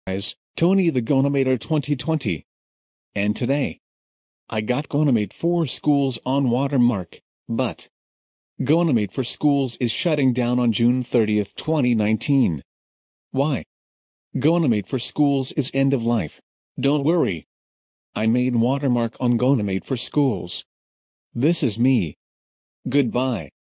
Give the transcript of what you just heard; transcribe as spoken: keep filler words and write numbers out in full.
Guys, Tony the Goanimator twenty twenty. And today, I got Goanimate four schools on watermark, but Goanimate for Schools is shutting down on June thirtieth, twenty nineteen. Why? Goanimate for Schools is end of life. Don't worry. I made watermark on Goanimate for Schools. This is me. Goodbye.